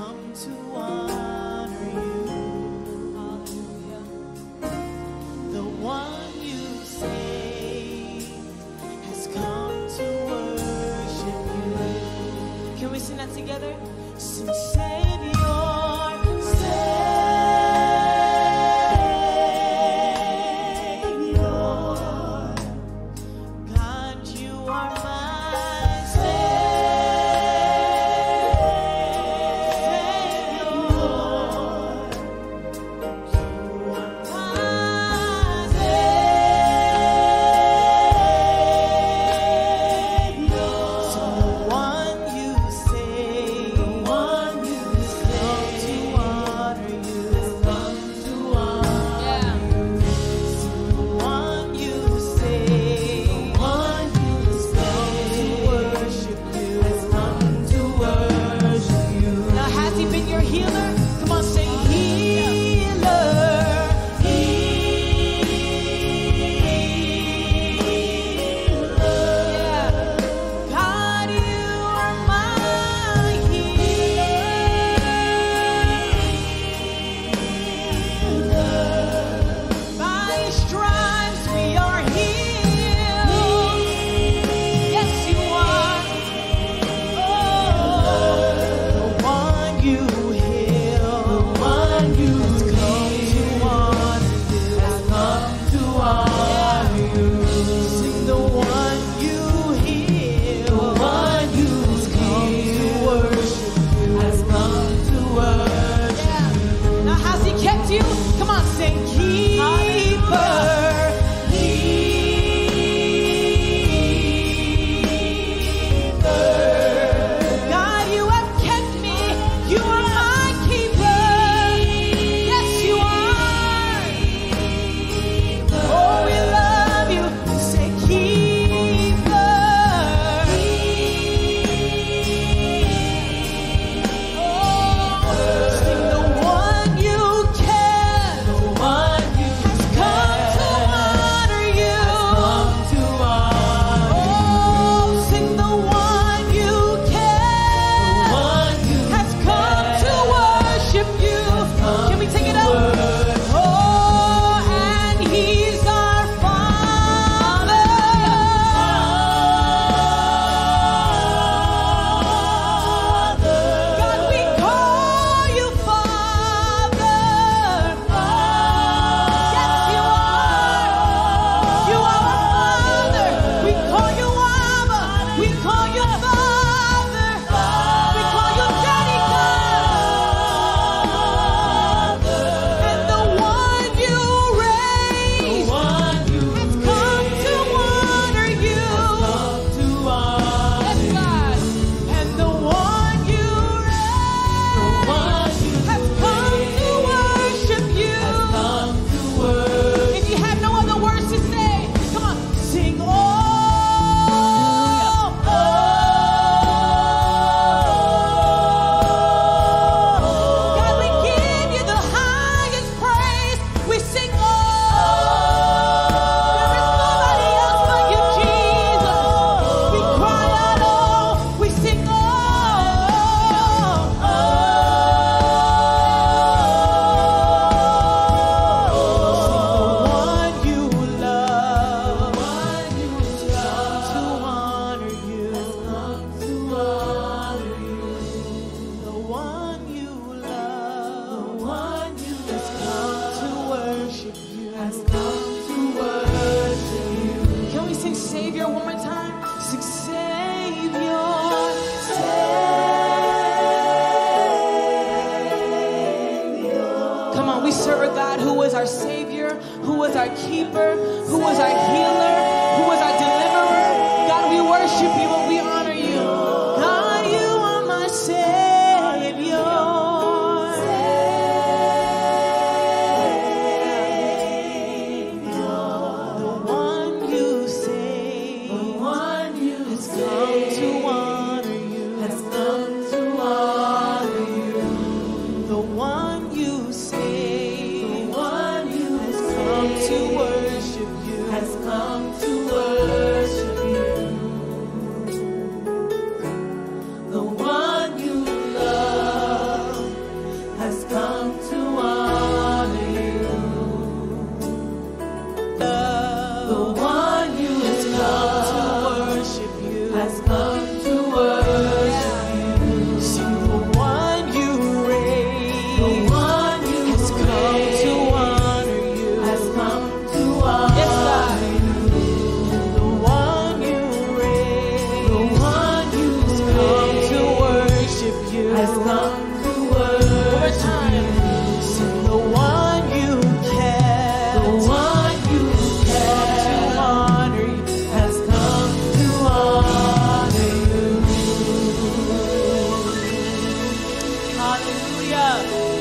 come to honor you. Hallelujah. The one you saved has come to worship you. Can we sing that together? Sing Savior, our Savior, who is our keeper, who is our healer, who is our deliverer. God, we worship you and we honor you. God, you are my Savior. The one you saved, the one you has come to honor you, has come to honor you. The one you saved, to worship you, has come to worship. Hallelujah.